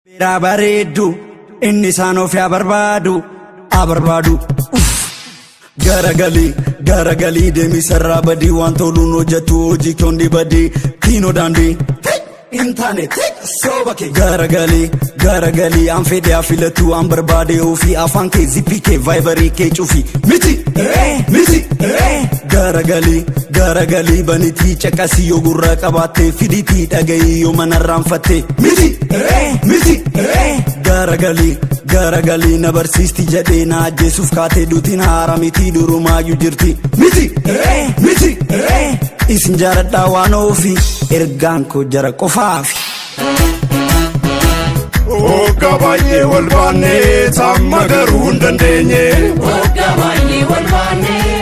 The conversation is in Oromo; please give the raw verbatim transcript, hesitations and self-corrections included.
Bareedu inni isaan of yaa barbaadu abarbaadu garagali garagali deemi sarara badii waan toluun hojjetu hojii kyondi badii kiinoo daandii internet sobake garagali garagali an fedhe afilatu an barbaade ofii afaan kee zippii kee vaayibarii kee cufi miti miti garagali garagali banitii caqasii yoo gurra qabaatte fiditii dhagayii yoo manarraan fatte miti miti garagali garagali na barsiisti jedhee na ajjeesuuf kaatee duutiin haara miti durumaayyuu jirti miti miti isin jaaladhaa waan ofii ergaan koo jara qofaafi. Hogga baay'ee wal baannee tamma garuu hin dandeenye. Hogga baay'ee wal baannee